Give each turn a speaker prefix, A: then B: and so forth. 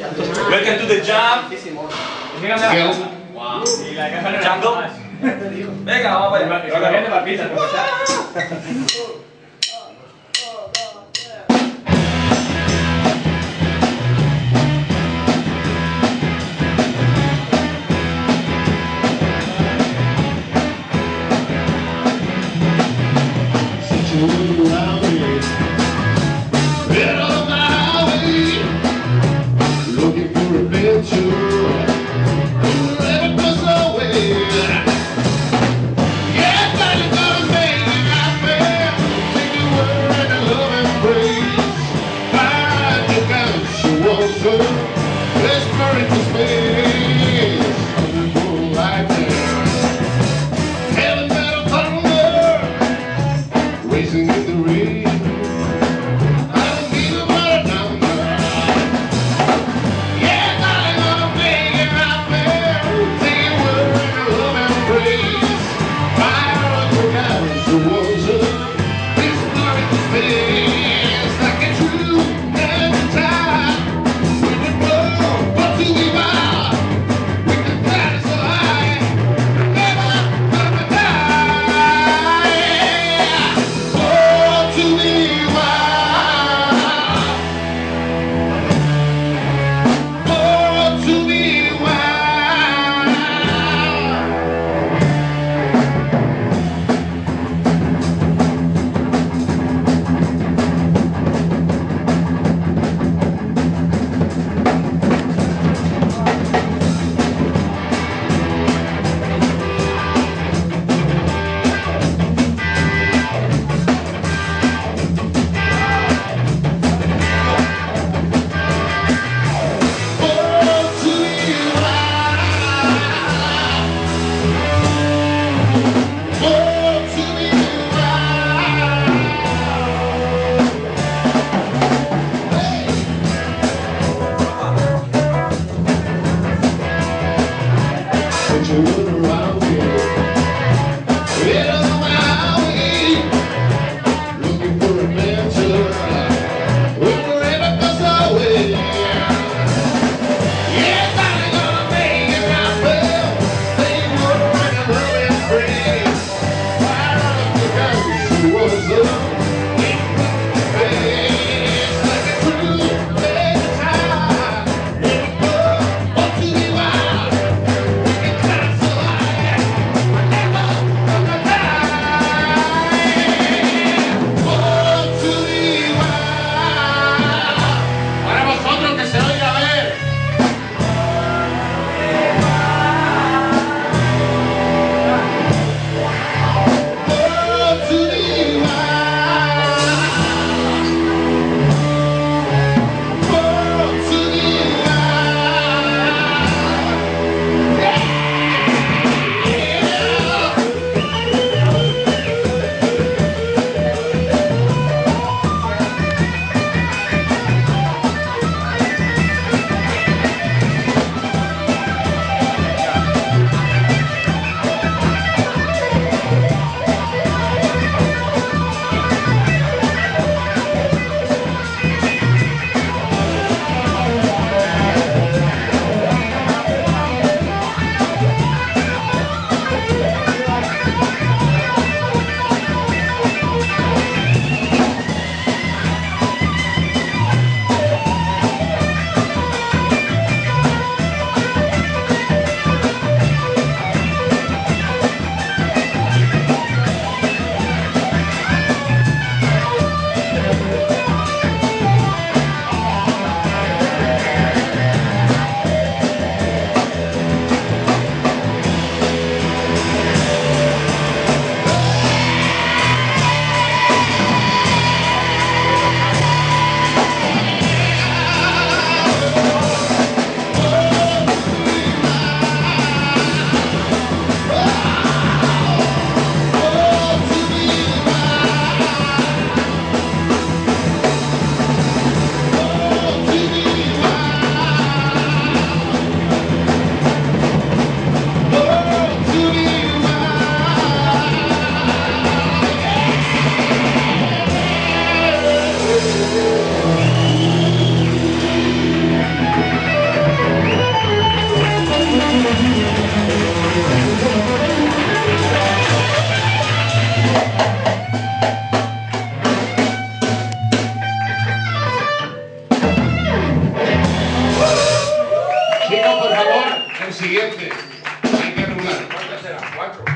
A: Welcome to the jump. Jungle. Venga, vamos para allá.
B: Looking for adventure, never goes away. Yeah, but it's gonna make it happen. Take the word and love and praise. Find your God, she wants her. Let's burn into space. Wonderful life there. Heaven metal thunder, racing in the rain. Chicos, por favor, el siguiente. Hay que regular.
C: ¿Cuántas serán? ¿4?